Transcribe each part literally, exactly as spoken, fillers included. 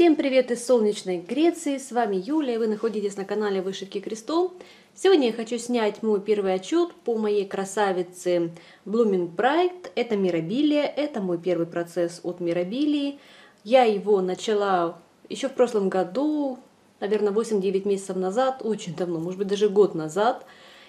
Всем привет из солнечной Греции, с вами Юля, и вы находитесь на канале Вышивки Крестом. Сегодня я хочу снять мой первый отчет по моей красавице Blooming Bright. Это Мирабилия, это мой первый процесс от Мирабилии. Я его начала еще в прошлом году, наверное, восемь-девять месяцев назад, очень давно, может быть даже год назад.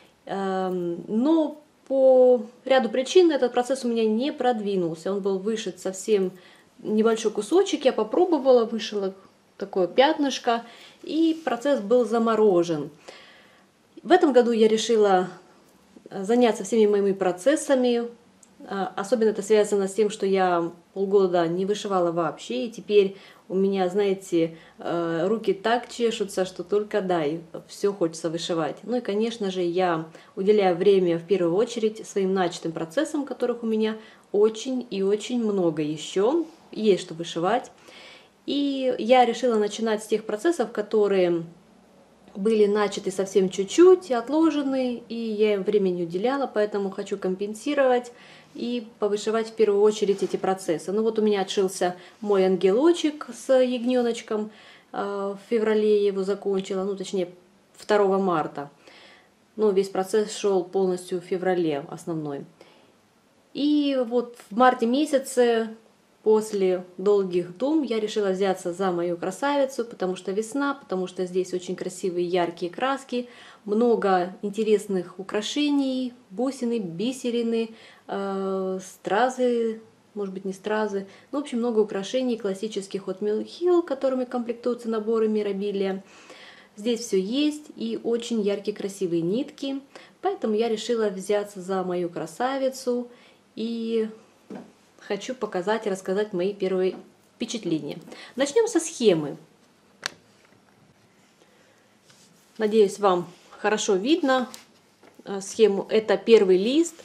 Но по ряду причин этот процесс у меня не продвинулся, он был вышит совсем небольшой кусочек, я попробовала, вышила такое пятнышко, и процесс был заморожен. В этом году я решила заняться всеми моими процессами, особенно это связано с тем, что я полгода не вышивала вообще, и теперь у меня, знаете, руки так чешутся, что только дай, все хочется вышивать. Ну и, конечно же, я уделяю время в первую очередь своим начатым процессам, которых у меня очень и очень много еще. Есть что вышивать. И я решила начинать с тех процессов, которые были начаты совсем чуть-чуть, отложены, и я им времени уделяла, поэтому хочу компенсировать и повышивать в первую очередь эти процессы. Ну вот у меня отшился мой ангелочек с ягненочком, в феврале я его закончила, ну точнее второго марта. Но весь процесс шел полностью в феврале основной. И вот в марте месяце, после долгих дум, я решила взяться за мою красавицу, потому что весна, потому что здесь очень красивые яркие краски, много интересных украшений, бусины, бисерины, э, стразы, может быть не стразы, ну, в общем, много украшений классических от Mill Hill, которыми комплектуются наборы Мирабилия. Здесь все есть и очень яркие красивые нитки, поэтому я решила взяться за мою красавицу и хочу показать и рассказать мои первые впечатления. Начнем со схемы. Надеюсь, вам хорошо видно схему. Это первый лист.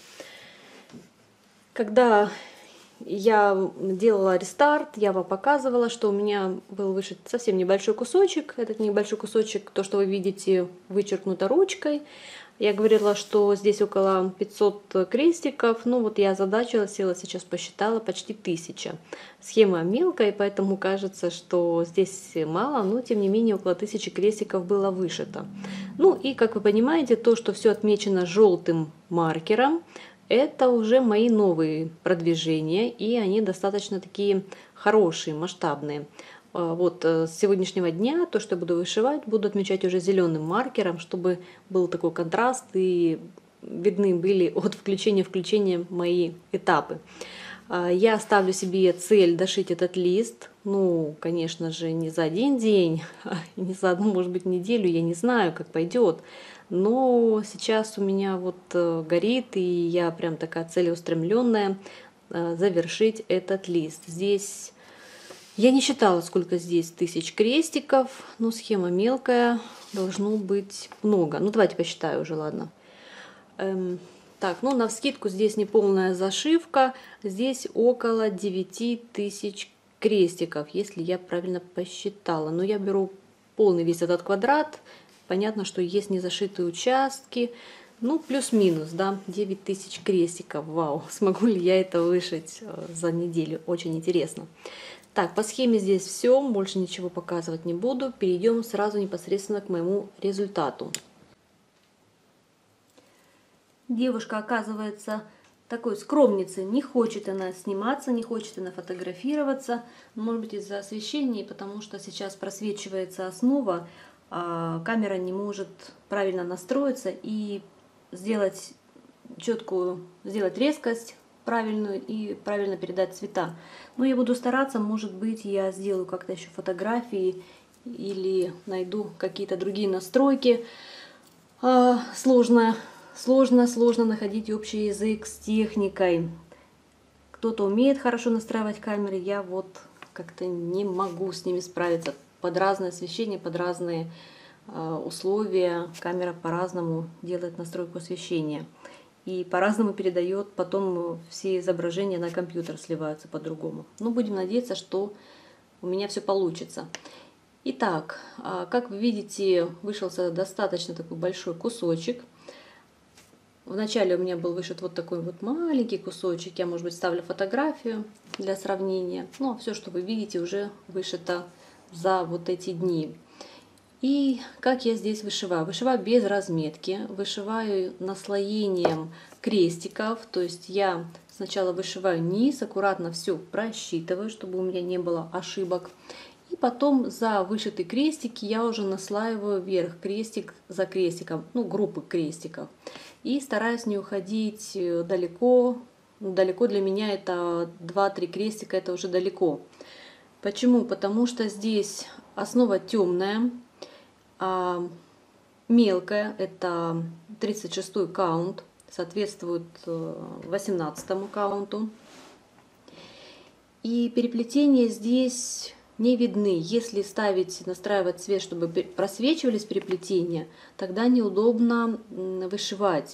Когда я делала рестарт, я вам показывала, что у меня был вышит совсем небольшой кусочек. Этот небольшой кусочек, то, что вы видите, вычеркнуто ручкой. Я говорила, что здесь около пятисот крестиков. Ну вот я озадачилась, села сейчас посчитала, почти тысяча. Схема мелкая, поэтому кажется, что здесь мало, но тем не менее около тысячи крестиков было вышито. Ну и как вы понимаете, то, что все отмечено желтым маркером, это уже мои новые продвижения, и они достаточно такие хорошие, масштабные. Вот с сегодняшнего дня то, что я буду вышивать, буду отмечать уже зеленым маркером, чтобы был такой контраст и видны были от включения включения мои этапы. Я ставлю себе цель дошить этот лист, ну, конечно же, не за один день, не за одну, может быть, неделю, я не знаю, как пойдет. Но сейчас у меня вот горит, и я прям такая целеустремленная завершить этот лист. Здесь я не считала, сколько здесь тысяч крестиков, но схема мелкая, должно быть много. Ну, давайте посчитаю уже, ладно. Эм, так, ну, навскидку здесь неполная зашивка, здесь около девяти тысяч крестиков, если я правильно посчитала. Но я беру полный весь этот квадрат, понятно, что есть незашитые участки, ну, плюс-минус, да, девять тысяч крестиков. Вау, смогу ли я это вышить за неделю, очень интересно. Так, по схеме здесь все, больше ничего показывать не буду. Перейдем сразу непосредственно к моему результату. Девушка, оказывается, такой скромницей. Не хочет она сниматься, не хочет она фотографироваться. Может быть, из-за освещения, потому что сейчас просвечивается основа, а камера не может правильно настроиться и сделать четкую, сделать резкость правильную и правильно передать цвета. Но я буду стараться, может быть, я сделаю как-то еще фотографии или найду какие-то другие настройки. А, сложно, сложно, сложно находить общий язык с техникой. Кто-то умеет хорошо настраивать камеры, я вот как-то не могу с ними справиться. Под разное освещение, под разные а, условия камера по-разному делает настройку освещения. И по-разному передает, потом все изображения на компьютер сливаются по-другому. Но будем надеяться, что у меня все получится. Итак, как вы видите, вышелся достаточно такой большой кусочек. Вначале у меня был вышит вот такой вот маленький кусочек. Я, может быть, ставлю фотографию для сравнения. Но все, что вы видите, уже вышито за вот эти дни. И как я здесь вышиваю? Вышиваю без разметки, вышиваю наслоением крестиков, то есть я сначала вышиваю низ, аккуратно все просчитываю, чтобы у меня не было ошибок. И потом за вышитые крестики я уже наслаиваю вверх крестик за крестиком, ну группы крестиков. И стараюсь не уходить далеко, далеко для меня это два-три крестика, это уже далеко. Почему? Потому что здесь основа темная, а мелкая, это тридцать шестой каунт, соответствует восемнадцатому каунту. И переплетения здесь не видны. Если ставить, настраивать цвет, чтобы просвечивались переплетения, тогда неудобно вышивать.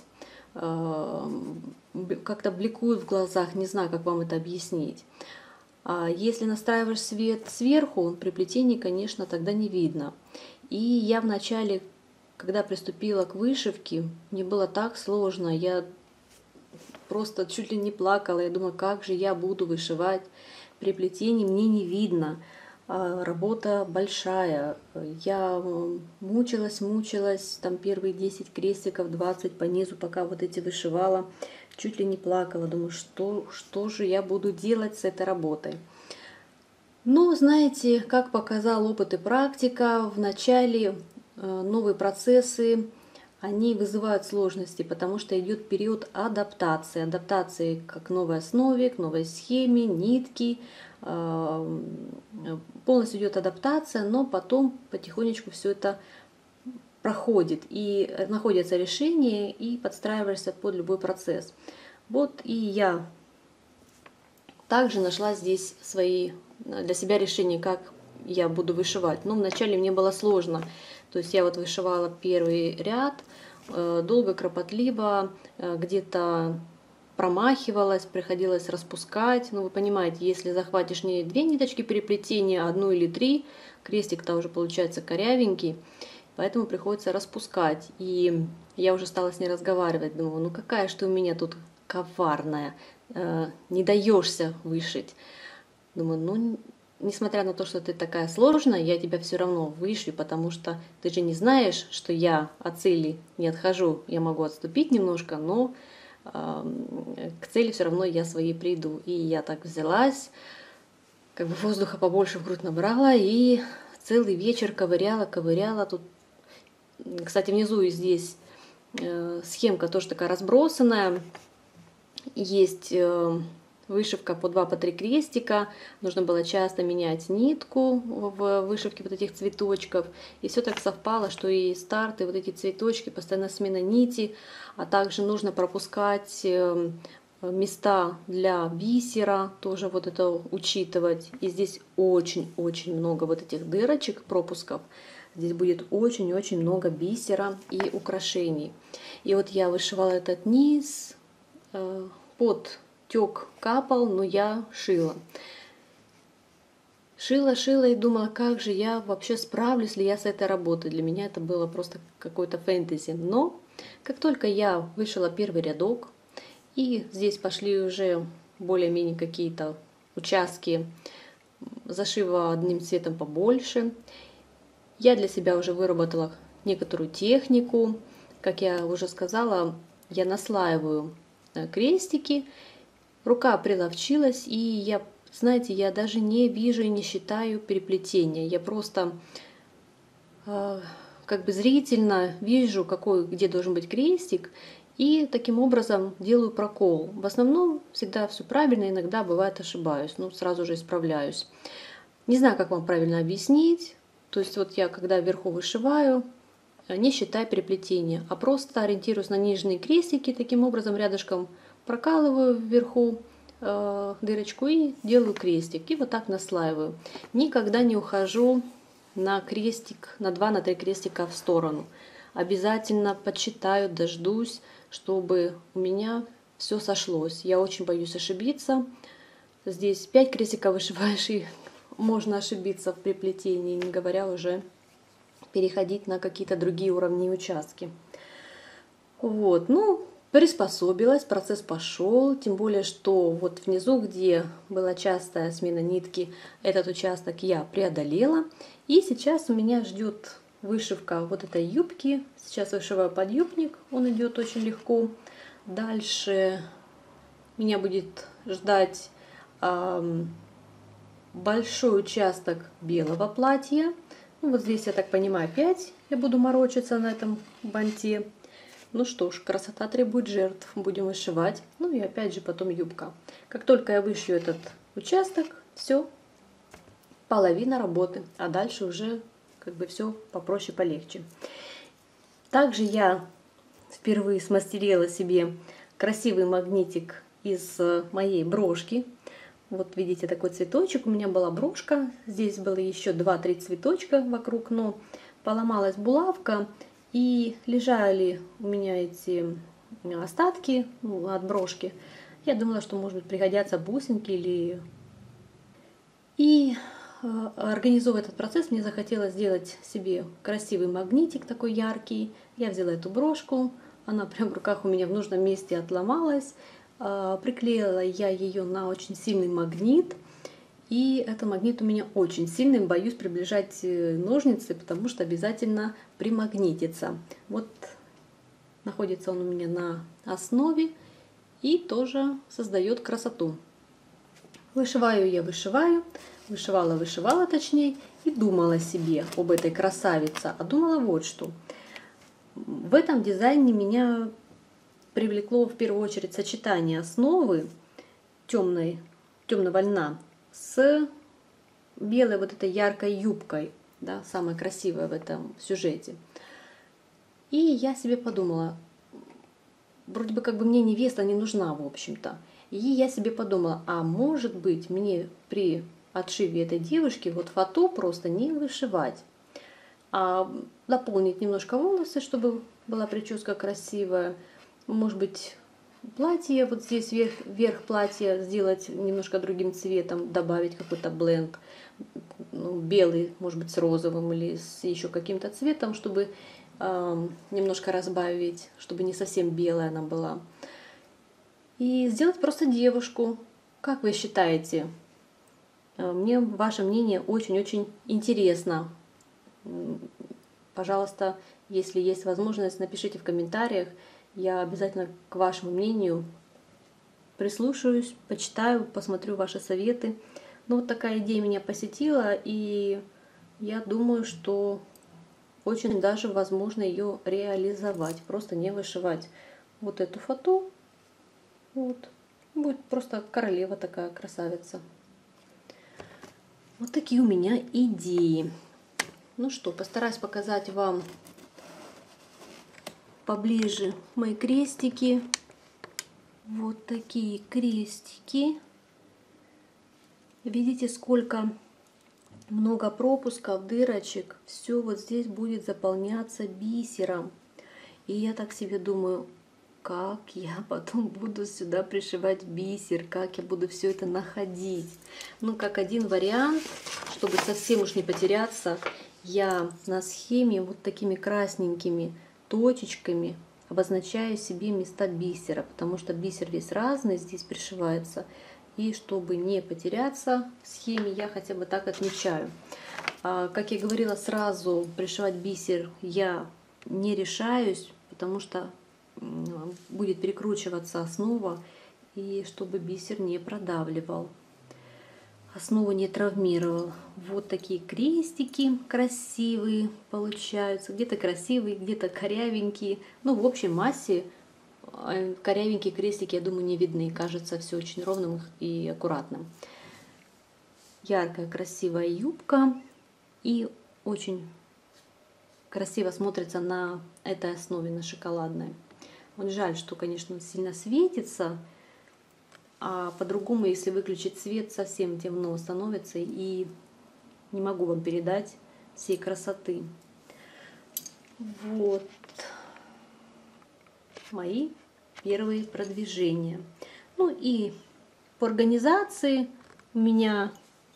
Как-то бликуют в глазах, не знаю, как вам это объяснить. А если настраиваешь свет сверху, переплетений, конечно, тогда не видно. И я вначале, когда приступила к вышивке, мне было так сложно, я просто чуть ли не плакала, я думала, как же я буду вышивать, переплетений мне не видно, работа большая, я мучилась, мучилась, там первые десять крестиков, двадцать по низу, пока вот эти вышивала, чуть ли не плакала, думаю, что, что же я буду делать с этой работой. Но, знаете, как показал опыт и практика, вначале новые процессы, они вызывают сложности, потому что идет период адаптации. Адаптации к новой основе, к новой схеме, нитки. Полностью идет адаптация, но потом потихонечку все это проходит. И находится решение, и подстраиваешься под любой процесс. Вот и я также нашла здесь свои для себя решения, как я буду вышивать. Но вначале мне было сложно. То есть я вот вышивала первый ряд, долго, кропотливо, где-то промахивалась, приходилось распускать. Ну, вы понимаете, если захватишь не две ниточки переплетения, а одну или три, крестик-то уже получается корявенький, поэтому приходится распускать. И я уже стала с ней разговаривать, думаю, ну какая же ты у меня тут коварная, не даешься вышить. Думаю, ну, несмотря на то, что ты такая сложная, я тебя все равно вышью, потому что ты же не знаешь, что я от цели не отхожу. Я могу отступить немножко, но э, к цели все равно я своей приду. И я так взялась, как бы воздуха побольше в грудь набрала и целый вечер ковыряла, ковыряла. Тут, кстати, внизу и здесь э, схемка тоже такая разбросанная. Есть э, вышивка по два, по три крестика. Нужно было часто менять нитку в вышивке вот этих цветочков. И все так совпало, что и старт, и вот эти цветочки, постоянно смена нити. А также нужно пропускать э, места для бисера, тоже вот это учитывать. И здесь очень-очень много вот этих дырочек, пропусков. Здесь будет очень-очень много бисера и украшений. И вот я вышивала этот низ, э, под тек капал, но я шила. Шила, шила и думала, как же я вообще справлюсь ли я с этой работой. Для меня это было просто какой-то фэнтези. Но как только я вышила первый рядок, и здесь пошли уже более-менее какие-то участки зашива одним цветом побольше, я для себя уже выработала некоторую технику. Как я уже сказала, я наслаиваю крестики, рука приловчилась, и я, знаете, я даже не вижу и не считаю переплетения. Я просто э, как бы зрительно вижу, какой, где должен быть крестик, и таким образом делаю прокол. В основном всегда все правильно, иногда бывает ошибаюсь, но сразу же исправляюсь. Не знаю, как вам правильно объяснить. То есть вот я, когда вверху вышиваю, не считая переплетения, а просто ориентируюсь на нижние крестики, таким образом рядышком прокалываю вверху э, дырочку и делаю крестик. И вот так наслаиваю. Никогда не ухожу на крестик, на два, на три крестика в сторону. Обязательно подсчитаю, дождусь, чтобы у меня все сошлось. Я очень боюсь ошибиться. Здесь пять крестиков вышиваешь, и можно ошибиться в переплетении, не говоря уже переходить на какие-то другие уровни и участки. Вот, ну, в приспособилась, процесс пошел, тем более, что вот внизу, где была частая смена нитки, этот участок я преодолела. И сейчас у меня ждет вышивка вот этой юбки. Сейчас вышиваю подъюбник, он идет очень легко. Дальше меня будет ждать эм, большой участок белого платья. Ну, вот здесь, я так понимаю, опять я буду морочиться на этом банте. Ну что ж, красота требует жертв. Будем вышивать. Ну и опять же потом юбка. Как только я вышью этот участок, все, половина работы. А дальше уже как бы все попроще, полегче. Также я впервые смастерила себе красивый магнитик из моей брошки. Вот видите, такой цветочек. У меня была брошка. Здесь было еще два-три цветочка вокруг, но поломалась булавка. И лежали у меня эти остатки, ну, от брошки. Я думала, что, может быть, пригодятся бусинки или... И э, организовывая этот процесс, мне захотелось сделать себе красивый магнитик такой яркий. Я взяла эту брошку, она прям в руках у меня в нужном месте отломалась. Э, приклеила я ее на очень сильный магнит. И этот магнит у меня очень сильный, боюсь приближать ножницы, потому что обязательно примагнитится. Вот находится он у меня на основе и тоже создает красоту. Вышиваю я, вышиваю, вышивала, вышивала точнее, и думала себе об этой красавице. А думала вот что. В этом дизайне меня привлекло в первую очередь сочетание основы темной, темного льна с белой вот этой яркой юбкой, да, самая красивая в этом сюжете. И я себе подумала, вроде бы как бы мне невеста не нужна, в общем-то. И я себе подумала, а может быть мне при отшиве этой девушки вот фату просто не вышивать, а дополнить немножко волосы, чтобы была прическа красивая, может быть, платье, вот здесь верх, верх платья сделать немножко другим цветом, добавить какой-то бленд, ну, белый, может быть, с розовым или с еще каким-то цветом, чтобы э, немножко разбавить, чтобы не совсем белая она была. И сделать просто девушку. Как вы считаете? Мне ваше мнение очень-очень интересно. Пожалуйста, если есть возможность, напишите в комментариях. Я обязательно к вашему мнению прислушаюсь, почитаю, посмотрю ваши советы. Ну, вот такая идея меня посетила, и я думаю, что очень даже возможно ее реализовать. Просто не вышивать вот эту фату. Вот. Будет просто королева такая, красавица. Вот такие у меня идеи. Ну что, постараюсь показать вам поближе мои крестики. Вот такие крестики. Видите, сколько много пропусков, дырочек. Все вот здесь будет заполняться бисером. И я так себе думаю, как я потом буду сюда пришивать бисер, как я буду все это находить. Ну, как один вариант, чтобы совсем уж не потеряться, я на схеме вот такими красненькими точечками обозначаю себе места бисера, потому что бисер весь разный здесь пришивается. И чтобы не потеряться в схеме, я хотя бы так отмечаю. А, как я говорила, сразу пришивать бисер я не решаюсь, потому что будет перекручиваться основа, и чтобы бисер не продавливал, основу не травмировал. Вот такие крестики красивые получаются, где-то красивые, где-то корявенькие. Ну, в общей массе корявенькие крестики, я думаю, не видны. Кажется, все очень ровным и аккуратным. Яркая, красивая юбка. И очень красиво смотрится на этой основе, на шоколадной. Вот жаль, что, конечно, сильно светится. А по-другому, если выключить свет, совсем темно становится. И не могу вам передать всей красоты. Вот мои первые продвижения. Ну и по организации у меня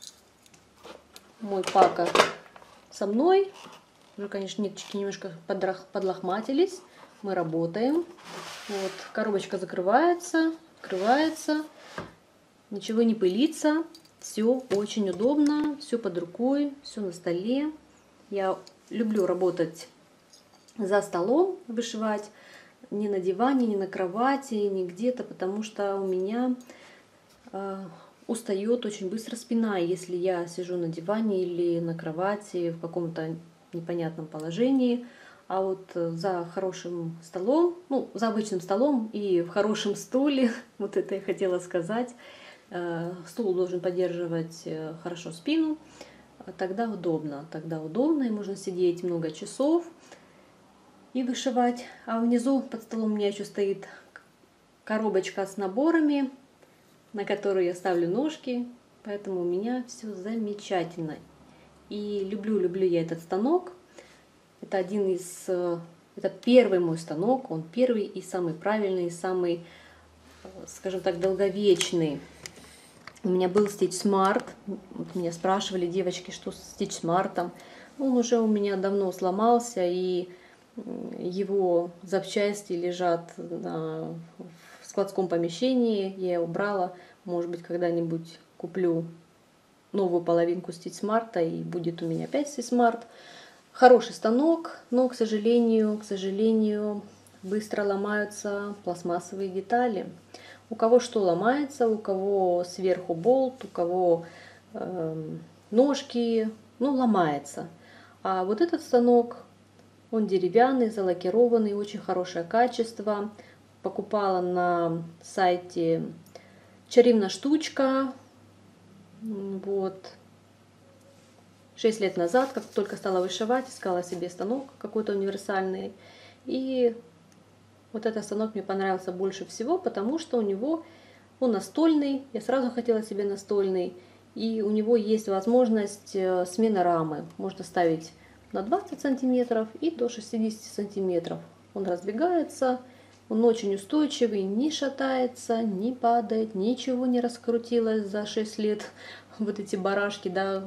мой пака со мной. Уже, конечно, ниточки немножко подлохматились. мы работаем. Вот, коробочка закрывается, открывается, ничего не пылится. Все очень удобно, все под рукой, все на столе. Я люблю работать за столом, вышивать. Не на диване, не на кровати, не где-то, потому что у меня э, устает очень быстро спина, если я сижу на диване или на кровати в каком-то непонятном положении. А вот за хорошим столом, ну, за обычным столом и в хорошем стуле, вот это я хотела сказать, э, стул должен поддерживать хорошо спину, тогда удобно, тогда удобно, и можно сидеть много часов и вышивать. А внизу под столом у меня еще стоит коробочка с наборами, на которую я ставлю ножки, поэтому у меня все замечательно. И люблю-люблю я этот станок. Это один из, это первый мой станок, он первый и самый правильный, самый, скажем так, долговечный. У меня был Stitch Smart, вот меня спрашивали девочки, что с Stitch Smart. Он уже у меня давно сломался, и его запчасти лежат на, в складском помещении. Я его брала. Может быть, когда-нибудь куплю новую половинку Stitch Smart, и будет у меня опять Stitch Smart. Хороший станок, но, к сожалению, к сожалению, быстро ломаются пластмассовые детали. У кого что ломается, у кого сверху болт, у кого э, ножки, ну, ломается. А вот этот станок, он деревянный, залакированный, очень хорошее качество. Покупала на сайте Чарівна штучка. Вот. Шесть лет назад, как только стала вышивать, искала себе станок какой-то универсальный. И вот этот станок мне понравился больше всего, потому что у него он настольный. Я сразу хотела себе настольный. И у него есть возможность смены рамы. Можно ставить на двадцать сантиметров и до шестидесяти сантиметров. Он разбегается, он очень устойчивый, не шатается, не падает, ничего не раскрутилось за шесть лет. Вот эти барашки, да,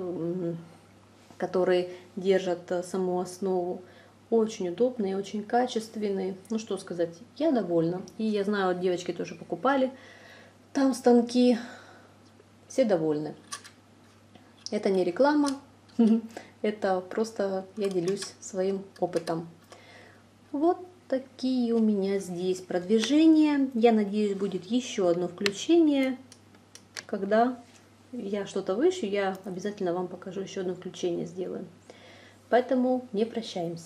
которые держат саму основу. Очень удобный, очень качественный. Ну что сказать, я довольна. И я знаю, вот девочки тоже покупали там станки. Все довольны. Это не реклама. Это просто я делюсь своим опытом. Вот такие у меня здесь продвижения. Я надеюсь, будет еще одно включение. Когда я что-то выше, я обязательно вам покажу, еще одно включение сделаю. Поэтому не прощаемся.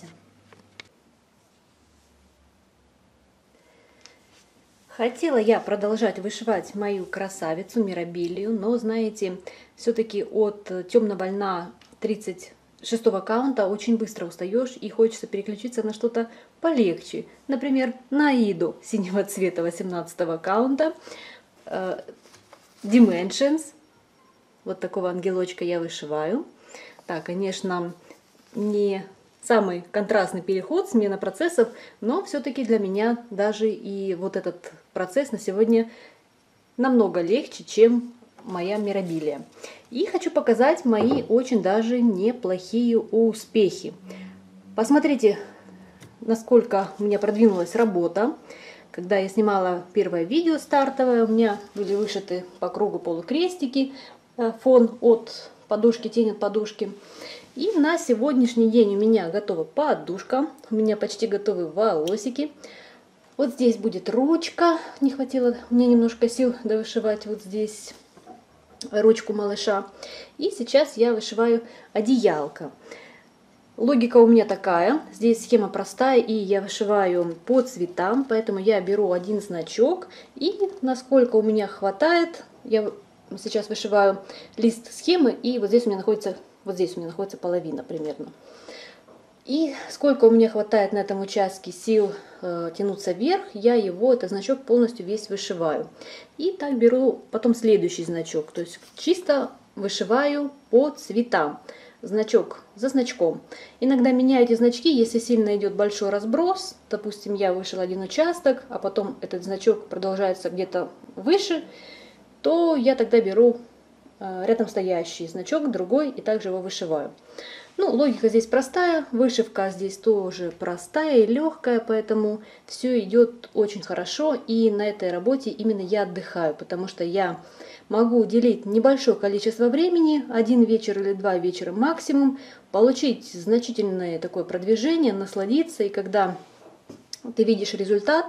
Хотела я продолжать вышивать мою красавицу Мирабилию, но, знаете, все-таки от темного льна тридцать шестого каунта очень быстро устаешь и хочется переключиться на что-то полегче. Например, на Аиду синего цвета восемнадцатого каунта, э, Dimensions. Вот такого ангелочка я вышиваю. Так, конечно, не самый контрастный переход, смена процессов, но все-таки для меня даже и вот этот процесс на сегодня намного легче, чем моя Мирабилия. И хочу показать мои очень даже неплохие успехи. Посмотрите, насколько у меня продвинулась работа. Когда я снимала первое видео стартовое, у меня были вышиты по кругу полукрестики, фон от подушки, тень от подушки. И на сегодняшний день у меня готова подушка, у меня почти готовы волосики. Вот здесь будет ручка, не хватило мне немножко сил довышивать вот здесь ручку малыша. И сейчас я вышиваю одеялко. Логика у меня такая, здесь схема простая, и я вышиваю по цветам, поэтому я беру один значок, и насколько у меня хватает, я сейчас вышиваю лист схемы, и вот здесь у меня находится, вот здесь у меня находится половина примерно. И сколько у меня хватает на этом участке сил э, тянуться вверх, я его, этот значок, полностью весь вышиваю. И так беру потом следующий значок, то есть чисто вышиваю по цветам, значок за значком. Иногда меняю эти значки, если сильно идет большой разброс, допустим, я вышила один участок, а потом этот значок продолжается где-то выше, то я тогда беру э, рядом стоящий значок, другой, и также его вышиваю. Ну, логика здесь простая, вышивка здесь тоже простая и легкая, поэтому все идет очень хорошо. И на этой работе именно я отдыхаю, потому что я могу уделить небольшое количество времени, один вечер или два вечера максимум, получить значительное такое продвижение, насладиться. И когда ты видишь результат,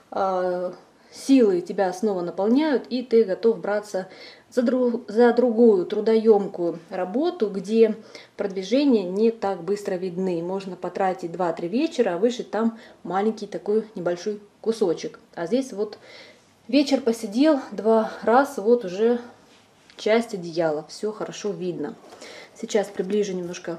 силы тебя снова наполняют, и ты готов браться за, друг, за другую трудоемкую работу, где продвижения не так быстро видны. Можно потратить два-три вечера, а вышить там маленький такой небольшой кусочек. А здесь вот вечер посидел, два раза, вот уже часть одеяла, все хорошо видно. Сейчас приближу немножко,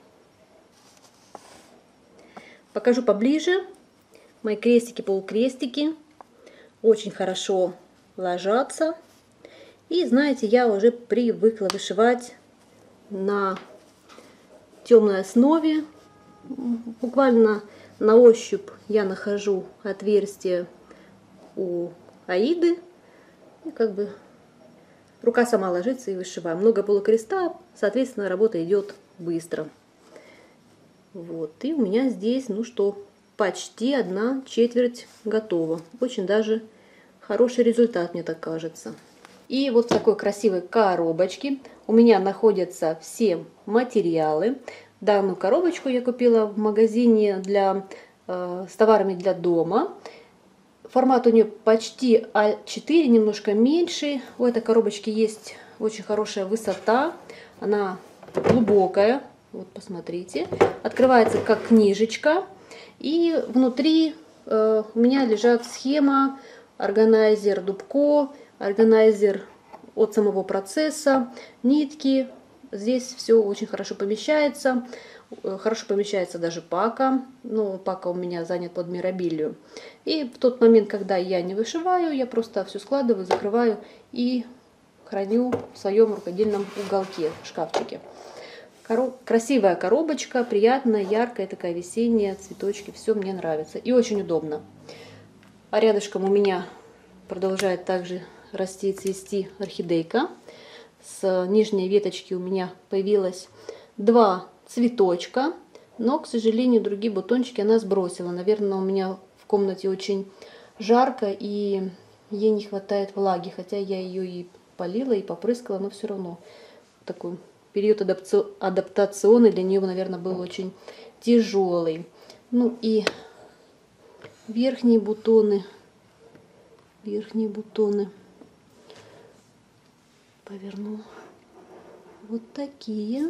покажу поближе. Мои крестики, полукрестики очень хорошо ложатся. И знаете, я уже привыкла вышивать на темной основе. Буквально на ощупь я нахожу отверстие у аиды. И как бы рука сама ложится и вышиваю. Много полукреста, соответственно, работа идет быстро. Вот. И у меня здесь, ну что, почти одна четверть готова. Очень даже хороший результат, мне так кажется. И вот в такой красивой коробочке у меня находятся все материалы. Данную коробочку я купила в магазине для, э, с товарами для дома. Формат у нее почти а четыре, немножко меньше. У этой коробочки есть очень хорошая высота. Она глубокая. Вот посмотрите. Открывается как книжечка. И внутри э, у меня лежат схема, органайзер Дубко, органайзер от самого процесса, нитки. Здесь все очень хорошо помещается. Хорошо помещается даже пака. Ну, пака у меня занят под мирабилию. И в тот момент, когда я не вышиваю, я просто все складываю, закрываю и храню в своем рукодельном уголке, шкафчике. Короб... Красивая коробочка, приятная, яркая, такая весенняя, цветочки. Все мне нравится и очень удобно. А рядышком у меня продолжает также расти и цвести орхидейка. С нижней веточки у меня появилось два цветочка, но, к сожалению, другие бутончики она сбросила. Наверное, у меня в комнате очень жарко и ей не хватает влаги, хотя я ее и полила, и попрыскала, но все равно такой период адаптационный для нее, наверное, был очень тяжелый. Ну и верхние бутоны, верхние бутоны поверну. Вот такие.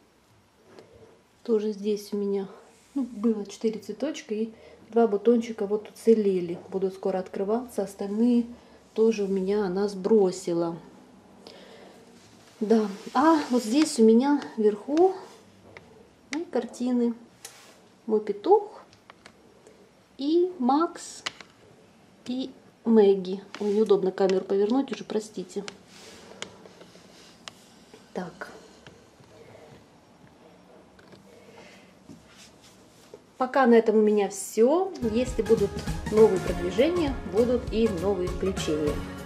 Тоже здесь у меня ну, было четыре цветочка и два бутончика вот уцелели. Будут скоро открываться. Остальные тоже у меня она сбросила. Да. А вот здесь у меня вверху мои картины. Мой петух и Макс и Мэгги. Ой, неудобно камеру повернуть уже, простите. Так. Пока на этом у меня все. Если будут новые продвижения, будут и новые включения.